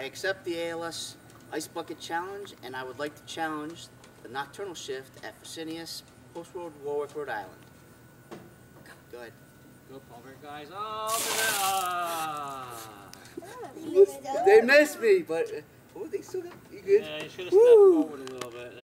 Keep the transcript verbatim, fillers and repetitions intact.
accept the A L S Ice Bucket Challenge, and I would like to challenge the nocturnal shift at Fresenius, Post Road, Warwick, Rhode Island. Go ahead. Go, Palmer, guys. Oh, They missed me, but oh, they still got you good. yeah, you should have stepped forward a little bit.